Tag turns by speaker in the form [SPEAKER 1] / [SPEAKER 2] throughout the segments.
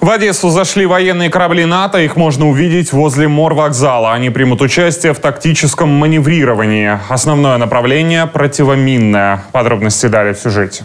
[SPEAKER 1] В Одессу зашли военные корабли НАТО. Их можно увидеть возле морвокзала. Они примут участие в тактическом маневрировании. Основное направление – противоминное. Подробности далее в сюжете.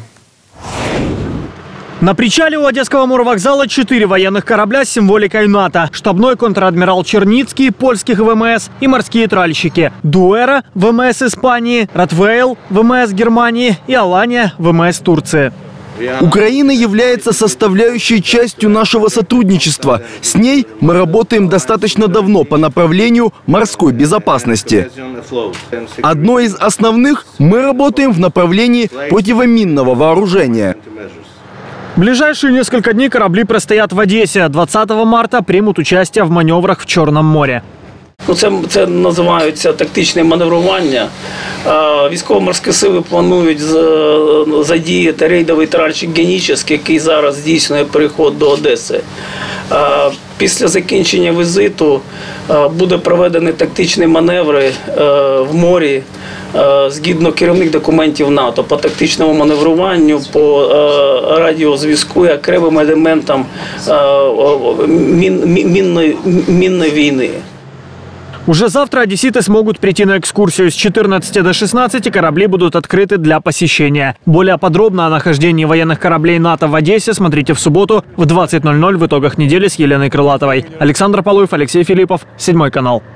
[SPEAKER 2] На причале у Одесского морвокзала 4 военных корабля с символикой НАТО. Штабной контр-адмирал Черницкий, польских ВМС, и морские тральщики. Дуэра, ВМС Испании, Ротвейл, ВМС Германии и Алания, ВМС Турции.
[SPEAKER 3] Украина является составляющей частью нашего сотрудничества. С ней мы работаем достаточно давно по направлению морской безопасности. Одно из основных – мы работаем в направлении противоминного вооружения.
[SPEAKER 2] В ближайшие несколько дней корабли простоят в Одессе. 20 марта примут участие в маневрах в Черном море.
[SPEAKER 4] Це називається тактичне маневрування. Військово-морські сили планують задіяти рейдовий тральщик «Генічеський», який зараз здійснює переход до Одеси. Після закінчення візиту буде проведені тактичні маневри в морі згідно керівних документів НАТО по тактичному маневруванню, по радіозв'язку і окремим елементам мінної війни.
[SPEAKER 2] Уже завтра одесситы смогут прийти на экскурсию. С 14 до 16 корабли будут открыты для посещения. Более подробно о нахождении военных кораблей НАТО в Одессе смотрите в субботу в 20:00 в итогах недели с Еленой Крылатовой. Александр Полуев, Алексей Филиппов, 7 канал.